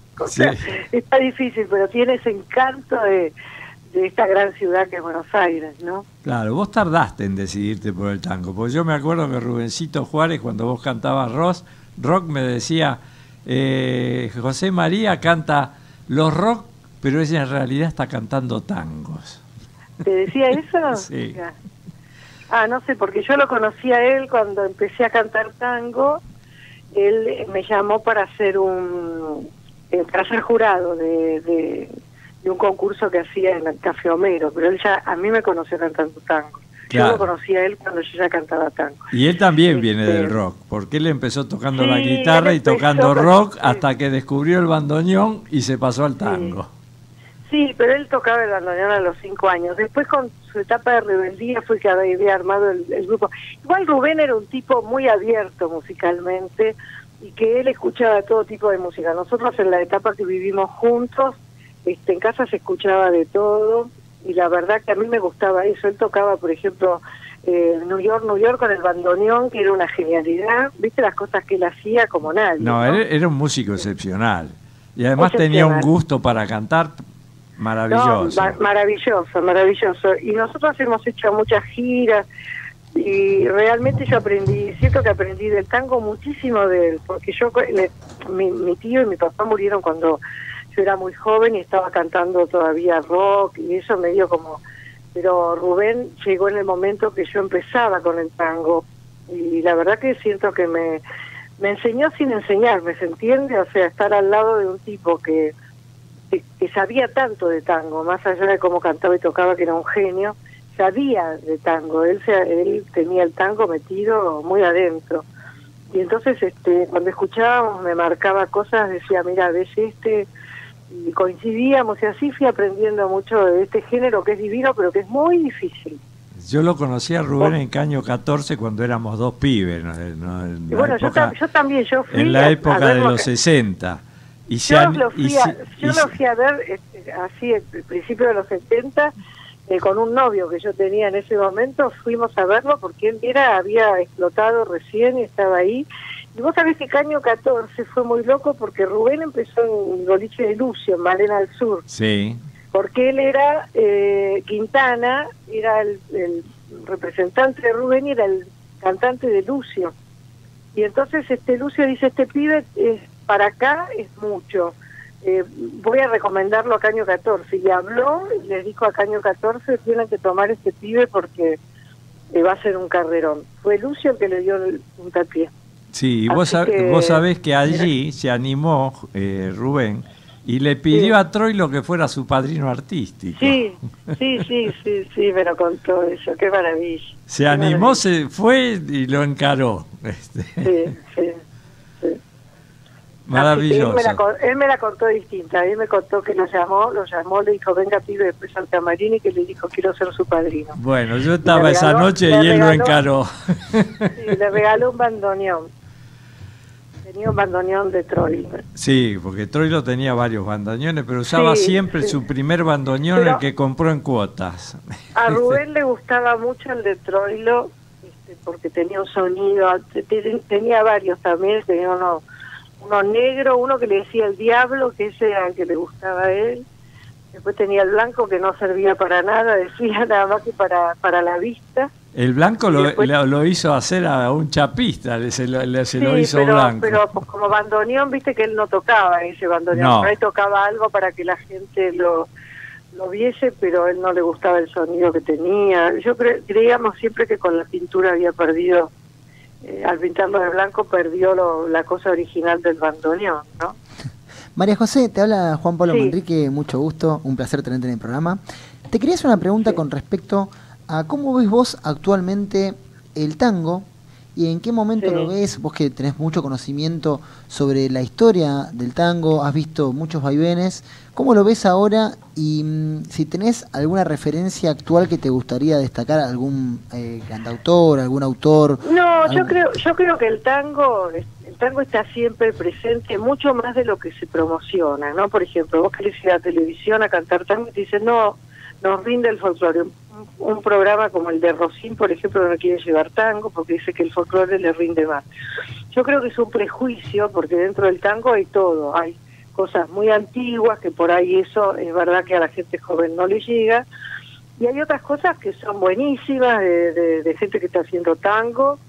está difícil, pero tiene ese encanto de esta gran ciudad que es Buenos Aires, ¿no? Claro, vos tardaste en decidirte por el tango, porque yo me acuerdo que Rubencito Juárez, cuando vos cantabas rock, me decía, José María canta los rock, pero ella en realidad está cantando tangos. ¿Te decía eso? Sí. No sé, porque yo lo conocí a él cuando empecé a cantar tango. Él me llamó para ser para ser jurado de un concurso que hacía en el Café Homero, pero él a mí me conoció cantando tango. Claro. Yo lo conocí a él cuando yo ya cantaba tango. Y él también viene del rock, porque él empezó tocando la guitarra y tocando rock hasta que descubrió el bandoneón y se pasó al tango. Sí, pero él tocaba el bandoneón a los 5 años. Después, con su etapa de rebeldía, fue que había armado el grupo. Igual Rubén era un tipo muy abierto musicalmente y que él escuchaba todo tipo de música. Nosotros en la etapa que vivimos juntos, en casa se escuchaba de todo y la verdad que a mí me gustaba eso. Él tocaba, por ejemplo, New York con el bandoneón, que era una genialidad. ¿Viste las cosas que él hacía como nadie? No, era un músico excepcional. Y además tenía un gusto para cantar maravilloso. No, maravilloso. Y nosotros hemos hecho muchas giras y realmente yo siento que aprendí del tango muchísimo de él, porque mi tío y mi papá murieron cuando yo era muy joven y estaba cantando todavía rock y eso me dio como... Pero Rubén llegó en el momento que yo empezaba con el tango y la verdad que siento que me enseñó sin enseñarme, ¿se entiende? O sea, estar al lado de un tipo que sabía tanto de tango, más allá de cómo cantaba y tocaba, que era un genio, sabía de tango, él tenía el tango metido muy adentro. Y entonces cuando escuchábamos me marcaba cosas, decía, mira, ves y coincidíamos y así fui aprendiendo mucho de este género que es divino, pero que es muy difícil. Yo lo conocí a Rubén en Caño 14 cuando éramos 2 pibes, ¿no? Y bueno, yo también, yo fui en la época de los 60. Y yo lo fui a ver así al principio de los 70 con un novio que yo tenía en ese momento. Fuimos a verlo porque él había explotado recién y estaba ahí. Y vos sabés que Caño 14 fue muy loco porque Rubén empezó en el boliche de Lucio, en Malena del Sur. Sí. Porque él era Quintana, era el representante de Rubén y era el cantante de Lucio. Y entonces Lucio dice, este pibe para acá es mucho, voy a recomendarlo a Caño 14. Y habló y les dijo a Caño 14, tienen que tomar este pibe porque va a ser un carrerón. Fue Lucio el que le dio el puntapié. Sí, y vos sabés que allí se animó Rubén y le pidió a Troilo que fuera su padrino artístico. Sí, pero con todo eso, qué maravilla. Se animó, se fue y lo encaró. Sí. Maravilloso. Él me la contó distinta. Él me contó que lo llamó, le dijo, venga pibe, después al camarín, y que le dijo, quiero ser su padrino. Bueno, yo estaba esa noche y él lo encaró. Sí, le regaló un bandoneón. Tenía un bandoneón de Troilo. Sí, porque Troilo tenía varios bandoneones, pero usaba siempre su primer bandoneón, el que compró en cuotas. A Rubén le gustaba mucho el de Troilo, porque tenía un sonido, tenía varios también, tenía uno negro, uno que le decía el diablo, que ese era el que le gustaba a él. Después tenía el blanco, que no servía para nada, decía nada más que para la vista. El blanco lo hizo hacer a un chapista, se lo hizo blanco. Pero pues, como bandoneón, viste que él no tocaba ese bandoneón, no. Por ahí tocaba algo para que la gente lo viese, pero a él no le gustaba el sonido que tenía. Creíamos siempre que con la pintura había perdido, al pintarlo de blanco perdió la cosa original del bandoneón, ¿no? María José, te habla Juan Pablo Manrique, mucho gusto, un placer tenerte en el programa. Te quería hacer una pregunta con respecto a cómo ves vos actualmente el tango y en qué momento lo ves, vos que tenés mucho conocimiento sobre la historia del tango, has visto muchos vaivenes, ¿cómo lo ves ahora? Y si tenés alguna referencia actual que te gustaría destacar, algún cantautor, algún autor. No, yo creo que el tango está siempre presente, mucho más de lo que se promociona, ¿no? Por ejemplo, vos querés ir a la televisión a cantar tango y te dicen, no, nos rinde el folclore. Un programa como el de Rosín, por ejemplo, no quiere llevar tango porque dice que el folclore le rinde más. Yo creo que es un prejuicio, porque dentro del tango hay todo, hay cosas muy antiguas que por ahí eso es verdad que a la gente joven no le llega, y hay otras cosas que son buenísimas de gente que está haciendo tango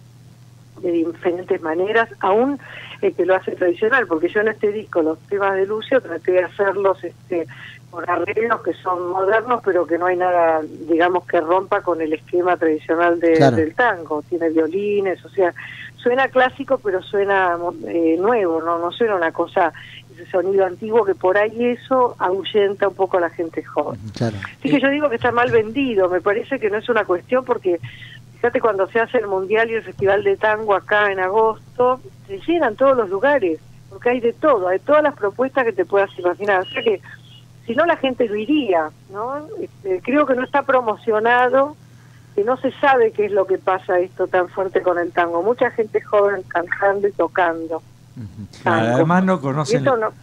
de diferentes maneras, aún que lo hace tradicional, porque yo en este disco, los temas de Lucio, traté de hacerlos con arreglos que son modernos, pero que no hay nada, digamos, que rompa con el esquema tradicional del tango. Tiene violines, o sea, suena clásico, pero suena nuevo, no suena una cosa, ese sonido antiguo que por ahí eso ahuyenta un poco a la gente joven. Claro. Así que yo digo que está mal vendido, me parece que no es una cuestión, porque fíjate, cuando se hace el Mundial y el Festival de Tango acá en agosto, se llenan todos los lugares, porque hay de todo, hay todas las propuestas que te puedas imaginar. O sea que si no, la gente lo iría, ¿no? Creo que no está promocionado, que no se sabe qué es lo que pasa esto tan fuerte con el tango. Mucha gente joven cantando y tocando. Además no conocen,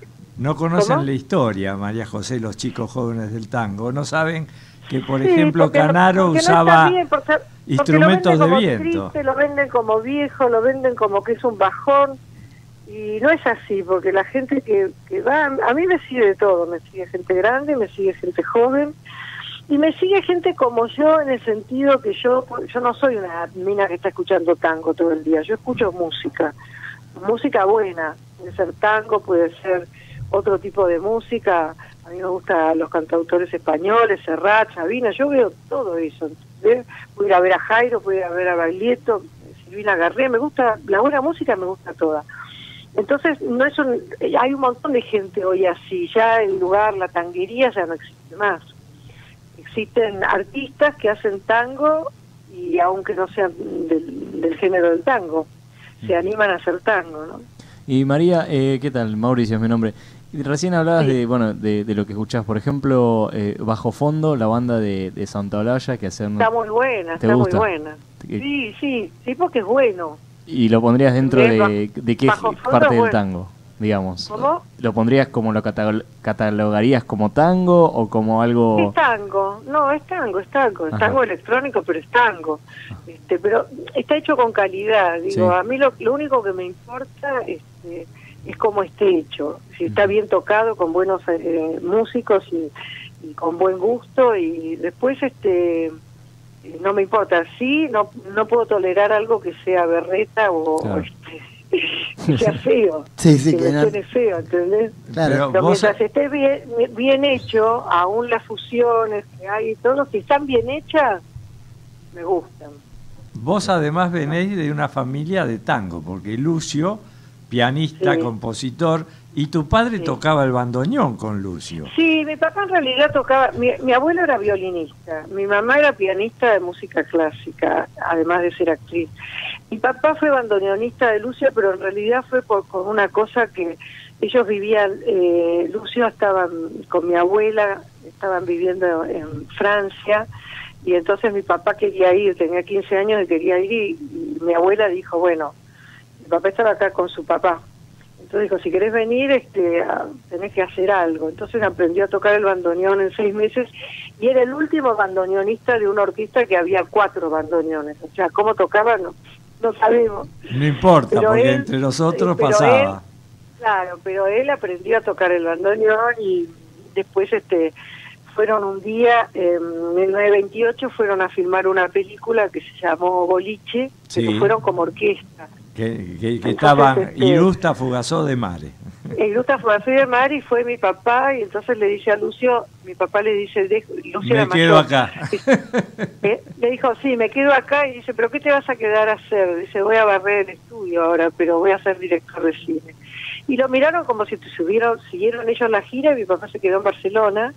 no conocen la historia, María José, los chicos jóvenes del tango. No saben que, por ejemplo, Canaro usaba instrumentos de viento. Triste, lo venden como viejo, lo venden como que es un bajón. Y no es así, porque la gente que va, a mí me sigue de todo, me sigue gente grande, me sigue gente joven, y me sigue gente como yo, en el sentido que yo no soy una mina que está escuchando tango todo el día, yo escucho música buena, puede ser tango, puede ser otro tipo de música. A mí me gustan los cantautores españoles, Serrat, Sabina, yo veo todo eso, ¿entendés? Voy a ir a ver a Jairo, voy a ir a ver a Baglietto, Silvina Garré, me gusta, la buena música me gusta toda. Entonces, hay un montón de gente hoy así, ya el lugar, la tanguería ya no existe más. Existen artistas que hacen tango y aunque no sean del género del tango, se animan a hacer tango, ¿no? Y María, ¿qué tal? Mauricio es mi nombre. Recién hablabas de lo que escuchás, por ejemplo, Bajo Fondo, la banda de Santa Olalla, que hacen... Está muy buena, está muy buena. Sí, porque es bueno. ¿Y lo pondrías dentro de qué parte del tango, digamos? ¿Cómo? ¿Lo pondrías como, lo catalogarías como tango o como algo...? Es tango, no, es tango, es tango electrónico, pero es tango. Pero está hecho con calidad, digo, a mí lo único que me importa es cómo esté hecho, si está bien tocado, con buenos músicos y con buen gusto, y después no me importa, sí, no puedo tolerar algo que sea berreta o que sea feo, que me suene feo, ¿entendés? Claro. Pero mientras esté bien hecho, aún las fusiones que hay y todo, si están bien hechas, me gustan. Vos además venís de una familia de tango, porque Lucio, pianista, compositor, y tu padre tocaba el bandoneón con Lucio. Sí, mi papá en realidad tocaba, mi abuelo era violinista, mi mamá era pianista de música clásica, además de ser actriz. Mi papá fue bandoneonista de Lucio, pero en realidad fue con una cosa que ellos vivían, Lucio estaban con mi abuela, estaban viviendo en Francia, y entonces mi papá quería ir, tenía 15 años y quería ir, y mi abuela dijo, bueno, mi papá estaba acá con su papá, entonces dijo, si querés venir, tenés que hacer algo. Entonces aprendió a tocar el bandoneón en 6 meses, y era el último bandoneonista de una orquesta que había 4 bandoneones. O sea, cómo tocaba no sabemos. No importa, Pero porque él, entre nosotros pasaba. Claro, pero él aprendió a tocar el bandoneón, y después fueron un día, en 1928, fueron a filmar una película que se llamó Boliche, Sí. pero fueron como orquesta. Que estaban Irusta Fugazó de Mare. Irusta Fugazó de Mare, y fue mi papá, y entonces le dice a Lucio, mi papá le dice, Lucio me quedo acá. Le dijo, sí, me quedo acá, y dice, ¿pero qué te vas a quedar a hacer? Dice, voy a barrer el estudio ahora, pero voy a ser director de cine. Y lo miraron como si siguieron ellos la gira, y mi papá se quedó en Barcelona,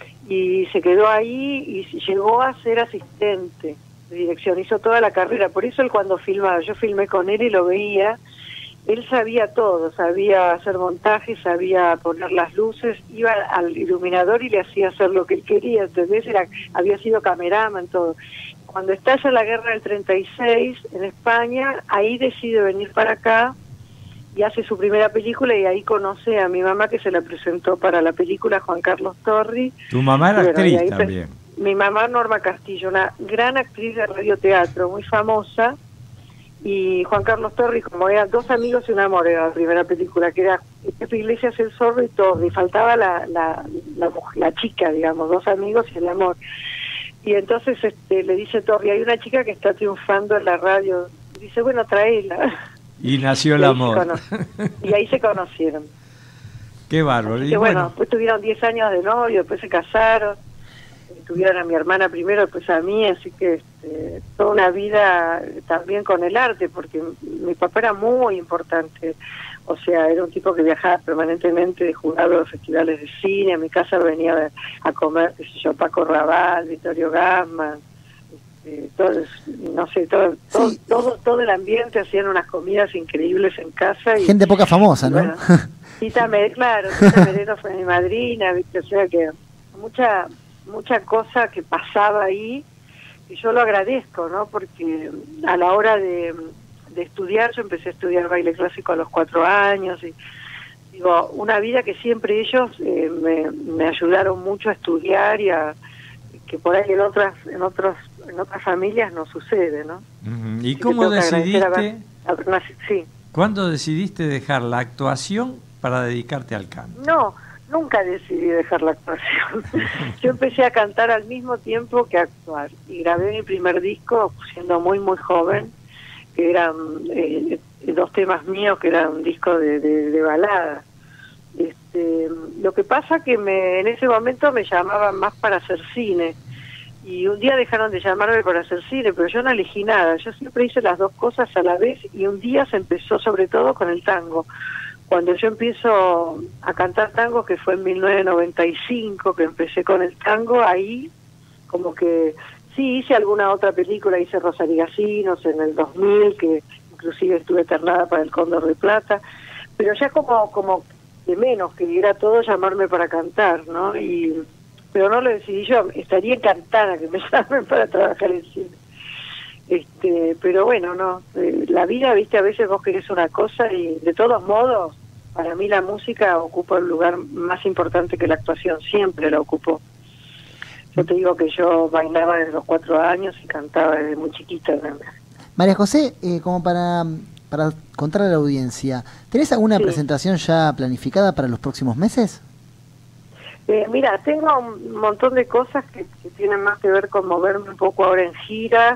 y se quedó ahí, y llegó a ser asistente de dirección, hizo toda la carrera. Por eso él, cuando filmaba, yo filmé con él y lo veía, él sabía todo, sabía hacer montajes, sabía poner las luces, iba al iluminador y le hacía hacer lo que él quería, ¿entendés? Había sido cameraman, todo. Cuando estalla la guerra del 36 en España, ahí decide venir para acá y hace su primera película, y ahí conoce a mi mamá, que se la presentó para la película, Juan Carlos Torri. Tu mamá era actriz también. Mi mamá, Norma Castillo, una gran actriz de radioteatro, muy famosa, y Juan Carlos Torri, como eran 2 amigos y un amor, era la primera película, que era Pepe Iglesias, el Zorro y Torri, faltaba la chica, digamos, 2 amigos y el amor. Y entonces le dice Torri, hay una chica que está triunfando en la radio, y dice, bueno, tráela. Y nació el amor. Y ahí se conocieron. Qué bárbaro. Así que bueno, después tuvieron 10 años de novio, después se casaron, tuvieron a mi hermana primero, después a mí, así que toda una vida también con el arte, porque mi papá era muy importante, o sea, era un tipo que viajaba permanentemente de jurado a los festivales de cine, a mi casa venía a comer, qué sé yo, Paco Raval, Vittorio Gassman, todo, no sé, todo el ambiente, hacían unas comidas increíbles en casa. Y, gente poca famosa, ¿no? Bueno, Tita Mereno fue mi madrina, ¿viste? O sea que mucha cosa que pasaba ahí, y yo lo agradezco, ¿no? Porque a la hora de estudiar, yo empecé a estudiar baile clásico a los 4 años, y digo, una vida que siempre ellos me ayudaron mucho a estudiar, y que por ahí en otras familias no sucede, ¿no? ¿Y cómo decidiste? Sí. ¿Cuándo decidiste dejar la actuación para dedicarte al canto? No, nunca decidí dejar la actuación. Yo empecé a cantar al mismo tiempo que a actuar, y grabé mi primer disco siendo muy muy joven, que eran 2 temas míos, que eran un disco de balada. Lo que pasa que en ese momento me llamaban más para hacer cine, y un día dejaron de llamarme para hacer cine, pero yo no elegí nada, yo siempre hice las 2 cosas a la vez, y un día se empezó sobre todo con el tango. Cuando yo empiezo a cantar tango, que fue en 1995, que empecé con el tango, ahí como que sí, hice alguna otra película, hice Rosarigasinos en el 2000, que inclusive estuve ternada para el Cóndor de Plata, pero ya como de menos, que era todo llamarme para cantar, ¿no? Pero no lo decidí yo, estaría encantada que me llamen para trabajar en cine. Pero bueno, no, la vida, viste, a veces vos querés una cosa, y de todos modos, para mí la música ocupa el lugar más importante que la actuación, siempre la ocupó. Yo te digo que yo bailaba desde los 4 años y cantaba desde muy chiquita también. María José, como para contarle a la audiencia, ¿tenés alguna presentación ya planificada para los próximos meses? Mira, tengo un montón de cosas que tienen más que ver con moverme un poco ahora en gira,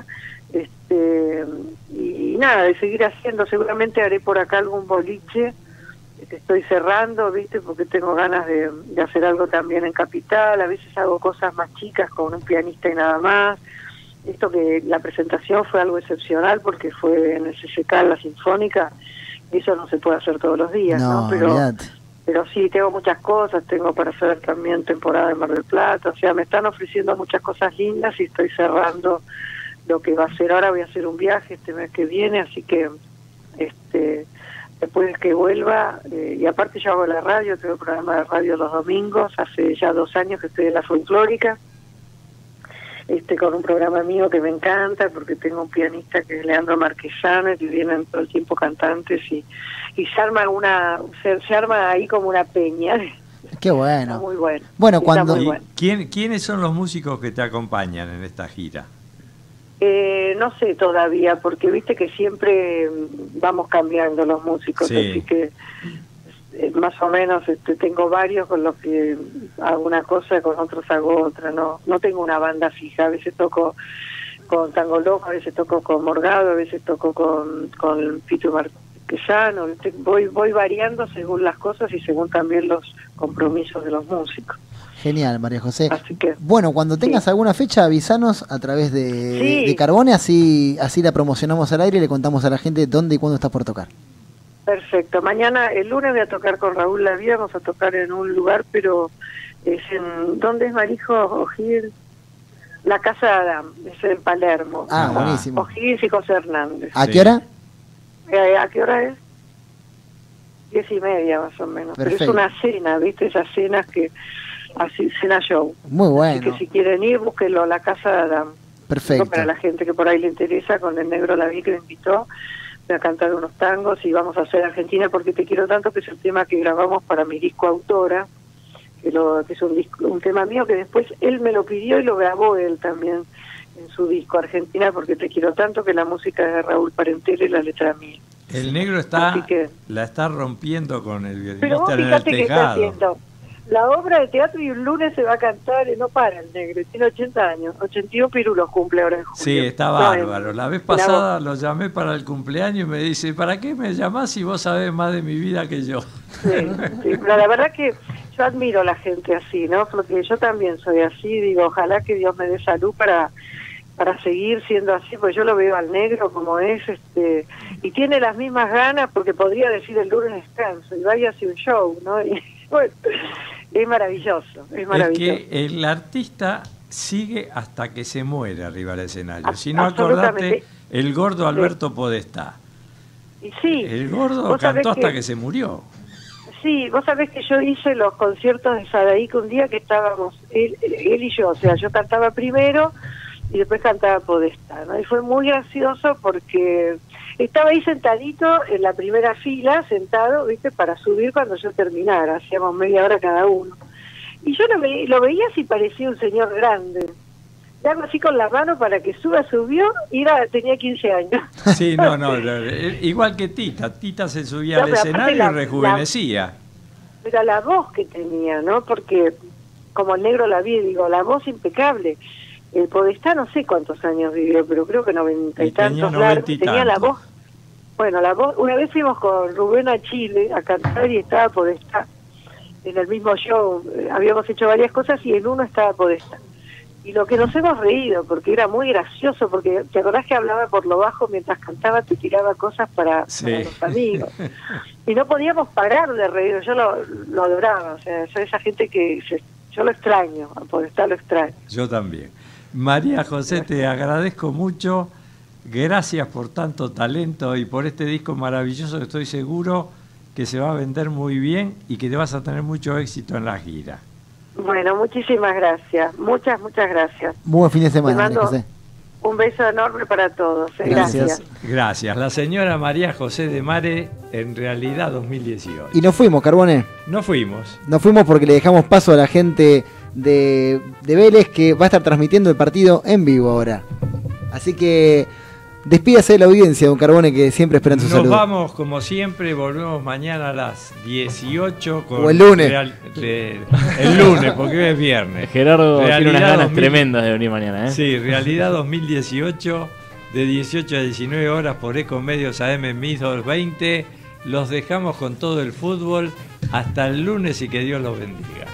y nada, de seguir haciendo. Seguramente haré por acá algún boliche que estoy cerrando, viste, porque tengo ganas de hacer algo también en Capital. A veces hago cosas más chicas con un pianista y nada más. Esto, que la presentación fue algo excepcional porque fue en el CCK, en la Sinfónica, eso no se puede hacer todos los días, ¿no? Pero sí, tengo muchas cosas, tengo para hacer también temporada de Mar del Plata, o sea, me están ofreciendo muchas cosas lindas, y estoy cerrando lo que va a ser. Ahora voy a hacer un viaje este mes que viene, así que después que vuelva, y aparte yo hago la radio, tengo un programa de radio los domingos, hace ya 2 años que estoy en la folclórica, con un programa mío que me encanta, porque tengo un pianista que es Leandro Marquesano, que vienen todo el tiempo cantantes, y se arma se arma ahí como una peña. Qué bueno. Está muy bueno. Bueno, cuando... muy bueno. ¿Quiénes son los músicos que te acompañan en esta gira? No sé todavía, porque viste que siempre vamos cambiando los músicos, Sí. así que más o menos tengo varios con los que hago una cosa, con otros hago otra. No tengo una banda fija, a veces toco con Tango Loco, a veces toco con Morgado, a veces toco con Pito Marquesano, voy variando según las cosas y según también los compromisos de los músicos. Genial, María José. Así que, bueno, cuando tengas alguna fecha, avísanos a través de Carbone, así la promocionamos al aire y le contamos a la gente dónde y cuándo estás por tocar. perfecto. Mañana, el lunes, voy a tocar con Raúl Lavía, vamos a tocar en un lugar, pero es en... ¿Dónde es, Marijo? O'Higgins? La Casa de Adam, es en Palermo. Ah, buenísimo. O'Higgins y José Hernández. ¿A qué hora? ¿A qué hora es? 10:30 más o menos. Perfecto. Pero es una cena, ¿viste? Esas cenas que... Así, cena show. Muy bueno. Así que si quieren ir, búsquenlo, La Casa de Adam. Perfecto. Para la gente que por ahí le interesa, con el Negro Laví que me invitó, voy a cantar unos tangos y vamos a hacer Argentina porque te quiero tanto, que es el tema que grabamos para mi disco Autora, que es un tema mío que después él me lo pidió y lo grabó él también en su disco Argentina porque te quiero tanto, que la música es de Raúl Parentela y la letra mía. El Negro la está rompiendo con el Pero vos violinista en el fíjate que está tejado. haciendo la obra de teatro y un lunes se va a cantar, no para el Negro, tiene 80 años, 81 pirulos cumple ahora en julio. Sí, está bárbaro. La vez pasada lo llamé para el cumpleaños y me dice, ¿para qué me llamás si vos sabés más de mi vida que yo? Sí, pero la verdad que yo admiro a la gente así, ¿no? Porque yo también soy así, digo, ojalá que Dios me dé salud para seguir siendo así, porque yo lo veo al Negro como es, y tiene las mismas ganas, porque podría decir el lunes descanso, y vaya a hacer un show, ¿no? Y bueno, es maravilloso, es maravilloso. Es que el artista sigue hasta que se muere arriba del escenario. Si no Absolutamente. acordate, el gordo Alberto Podestá. Y sí, El gordo vos sabés cantó hasta que- que se murió. Sí, vos sabés que yo hice los conciertos de Sadaík un día que estábamos, él y yo, o sea, yo cantaba primero y después cantaba Podestá, ¿no? Y fue muy gracioso porque estaba ahí sentadito en la primera fila, sentado, ¿viste? Para subir cuando yo terminara, hacíamos media hora cada uno. Y yo lo veía si parecía un señor grande. Le hago así con la mano para que subió y tenía 15 años. Sí, no, igual que Tita se subía No, al pero aparte escenario la- y rejuvenecía. Pero la voz que tenía, ¿no? Porque como el Negro la vi, digo, la voz impecable. El Podestá no sé cuántos años vivió, pero creo que 90 y Y tenía tantos 90 largos. y Tenía la tantos. voz. Bueno, la voz. Una vez fuimos con Rubén a Chile a cantar y estaba Podestá. En el mismo show habíamos hecho varias cosas y en uno estaba Podestá. Y lo que nos hemos reído, porque era muy gracioso, porque te acordás que hablaba por lo bajo mientras cantaba, te tiraba cosas para los amigos. Y no podíamos parar de reír, yo lo adoraba, o sea, soy esa gente que yo lo extraño, a Podestá lo extraño. Yo también. María José, te agradezco mucho. Gracias por tanto talento y por este disco maravilloso que estoy seguro que se va a vender muy bien y que te vas a tener mucho éxito en la gira. Bueno, muchísimas gracias, muchas gracias. Muy buen fin de semana, Te María mando José. un beso enorme para todos, gracias. Gracias. La señora María José de Mare, en realidad 2018. Y nos fuimos, Carbone. Nos fuimos. Nos fuimos porque le dejamos paso a la gente de Vélez, que va a estar transmitiendo el partido en vivo ahora. Así que despídase de la audiencia, don Carbone, que siempre esperan su Nos saludo. vamos como siempre, volvemos mañana a las 18 con O el lunes. El lunes, porque hoy es viernes. Gerardo tiene unas Realidad ganas 2000 tremendas de venir mañana, ¿eh? Sí, Realidad 2018 de 18 a 19 horas por Ecomedios AM 1220. Los dejamos con todo el fútbol hasta el lunes y que Dios los bendiga.